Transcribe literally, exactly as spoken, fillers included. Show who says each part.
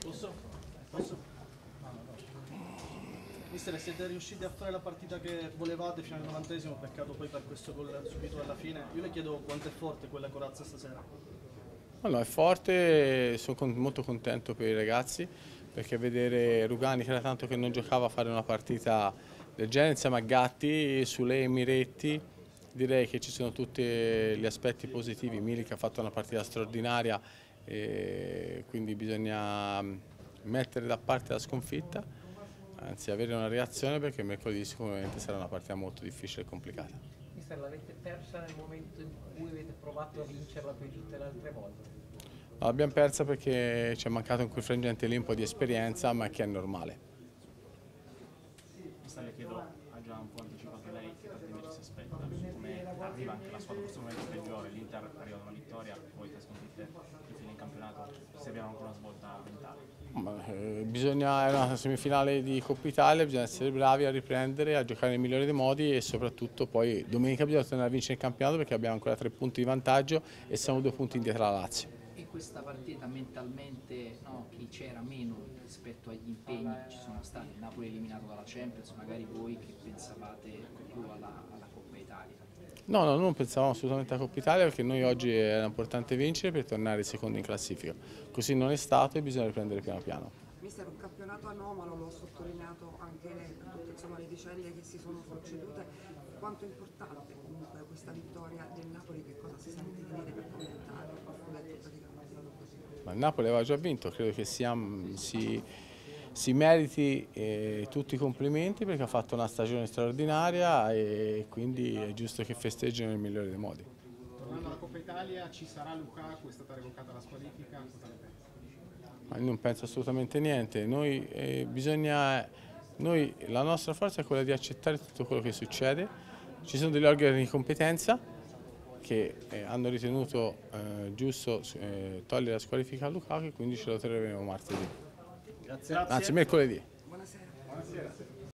Speaker 1: Posso? Posso? Mister, siete riusciti a fare la partita che volevate fino al novantesimo, peccato poi per questo gol subito alla fine. Io le chiedo quanto è forte quella corazza stasera.
Speaker 2: Allora, è forte, sono con- molto contento per i ragazzi, perché vedere Rugani, che era tanto che non giocava, fare una partita del genere insieme a Gatti, Sule e Miretti, direi che ci sono tutti gli aspetti positivi. Milik ha fatto una partita straordinaria, e quindi bisogna mettere da parte la sconfitta, anzi avere una reazione, perché mercoledì sicuramente sarà una partita molto difficile e complicata.
Speaker 3: Mister, l'avete persa nel momento in cui avete provato a vincerla più di tutte le altre volte?
Speaker 2: L'abbiamo persa perché ci è mancato in quel frangente lì un po' di esperienza, ma che è normale.
Speaker 4: Mister, le chiedo, ha già un po' anticipato lei che trattamento si aspetta, come arriva anche la squadra in questo momento peggiore, l'Inter arriva da una vittoria, poi tre sconfitte in fine in campionato, serviva ancora una svolta mentale.
Speaker 2: Ma, eh, bisogna, è una semifinale di Coppa Italia, bisogna essere bravi a riprendere, a giocare nel migliore dei modi e soprattutto poi domenica bisogna tornare a vincere il campionato, perché abbiamo ancora tre punti di vantaggio e siamo due punti indietro alla Lazio.
Speaker 3: E questa partita mentalmente, no, chi c'era meno rispetto agli impegni che ci sono stati, il Napoli eliminato dalla Champions, magari voi che pensavate più alla, alla Coppa Italia?
Speaker 2: No, no, non pensavamo assolutamente alla Coppa Italia, perché noi oggi era importante vincere per tornare secondi in classifica. Così non è stato e bisogna riprendere piano piano.
Speaker 5: Mister, un campionato anomalo, lo ha sottolineato anche lei, per tutte insomma, le vicende che si sono succedute. Quanto è importante comunque questa vittoria del Napoli, che cosa si sente di dire per commentare? Ho detto praticamente così.
Speaker 2: Ma il Napoli aveva già vinto, credo che sia, si, si meriti eh, tutti i complimenti, perché ha fatto una stagione straordinaria e quindi è giusto che festeggiano nel migliore dei modi.
Speaker 6: Tornando alla Coppa Italia, ci sarà Lukaku, è stata revocata la squalifica, cosa ne pensi?
Speaker 2: Ma io non penso assolutamente niente, noi, eh, bisogna, noi, la nostra forza è quella di accettare tutto quello che succede. Ci sono degli organi di competenza che eh, hanno ritenuto eh, giusto eh, togliere la squalifica a Lukaku, e quindi ce lo terremo martedì.
Speaker 1: Grazie.
Speaker 2: Anzi, mercoledì.
Speaker 5: Buonasera.
Speaker 6: Buonasera.